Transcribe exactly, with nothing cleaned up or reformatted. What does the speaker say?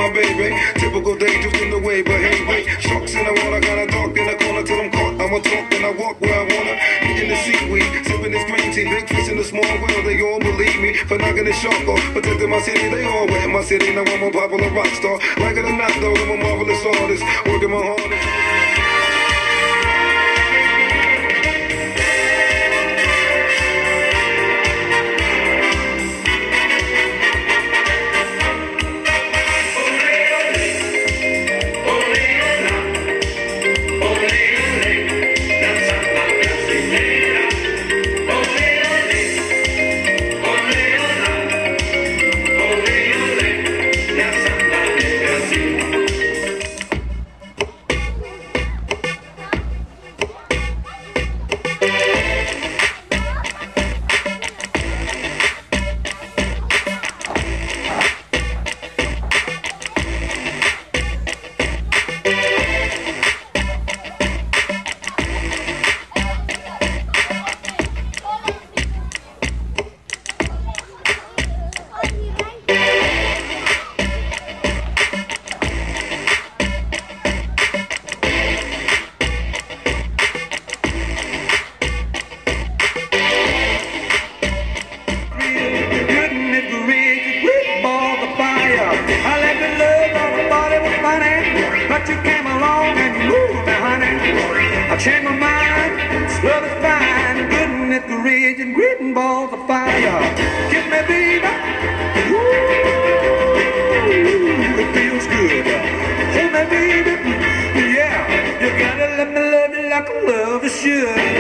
my baby. Typical day, just in the way, but hey, wait. Sharks in the water, gotta talk in the corner till I'm caught. I'ma talk and I walk where I wanna. Eating the seaweed, sipping this green tea. Big fish in the small world, they all believe me. For knocking the shark off, protecting my city, they all wet in my city. Now I'm a popular rock star. Like it or not, though, I'm a marvelous artist. Working my hardest. But you came along and you moved me, honey. I changed my mind, love is fine. Good at the ridge and gritting balls of fire. Kiss me, baby. Ooh, it feels good. Hold me, baby. Yeah, you gotta let me love you like a lover should.